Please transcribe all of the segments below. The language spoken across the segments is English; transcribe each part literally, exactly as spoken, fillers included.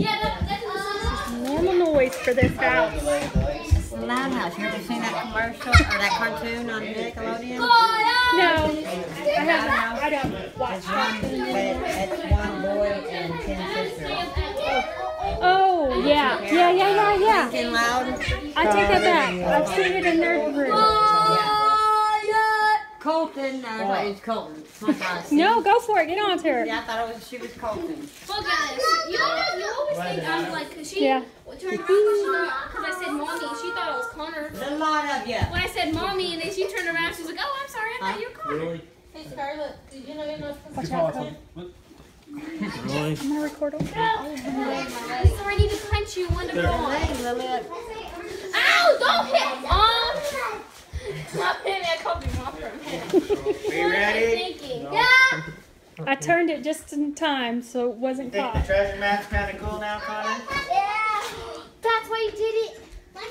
Yeah, that, that's normal noise for this house. It's the Loud House. You ever seen that commercial or that cartoon on Nickelodeon? No, I haven't. I don't watch It's one, it's one boy and ten sisters. Oh, yeah. Yeah, yeah, yeah, yeah. Thinking Loud. I take that back. I've seen it in their room. Colton. I thought it was Colton. My God. No, go for it. Get on to her. Yeah, I thought it was, she was Colton. Well, guys, you always, you always think I'm like, cause she Yeah. turned around because I said mommy, and she thought it was Connor. There's a lot of you. When I said mommy, and then she turned around, she was like, oh, I'm sorry, I thought you were Connor. Really? Hey, Scarlett, did you know you're not supposed Watch to out, Really? I'm going to record them. Sorry, I need to punch you one to go on. Hey, Lilith. Ow! Don't hit mom! Stop hitting that coffee mom from We ready? thinking. Yeah! I turned it just in time so it wasn't Think the caught. treasure map's kind of cool now, Connor? Yeah! That's why you did it. No,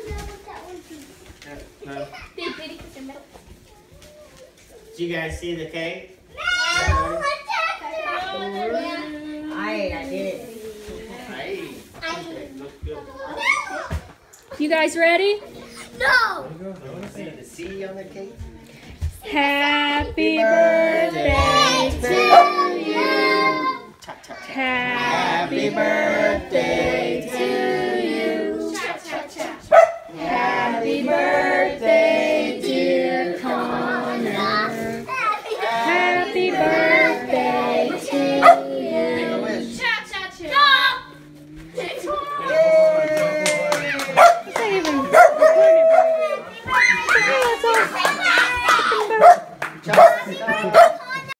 no. They did it because they're metal. Did you guys see the cake? I, I did it. Hey. Okay, looks good. You guys ready? No! You want to see the C on the cake? Happy birthday to you. Cha, cha, cha. Happy birthday